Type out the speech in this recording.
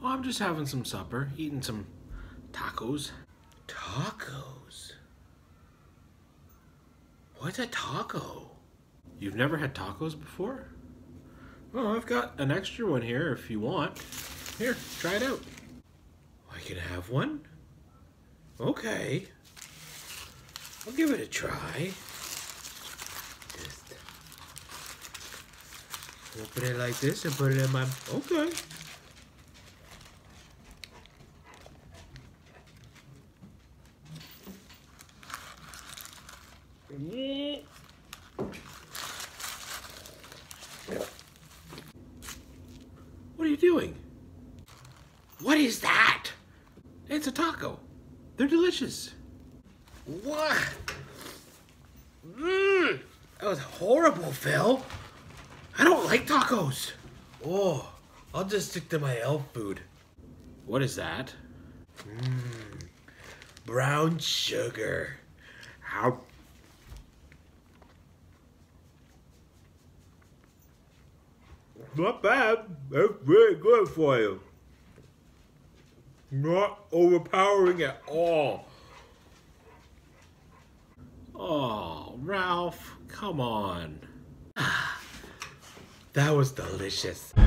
Oh, I'm just having some supper, eating some tacos. Tacos? What's a taco? You've never had tacos before? Oh, I've got an extra one here if you want. Here, try it out. I can have one? Okay. I'll give it a try. Just open it like this and put it in my... Okay. What are you doing? What is that? It's a taco. They're delicious. What? That was horrible, Phil. I don't like tacos. Oh, I'll just stick to my elf food. What is that? Brown sugar. How? Not bad. That's really good for you. Not overpowering at all. Oh, Ralph, come on. That was delicious.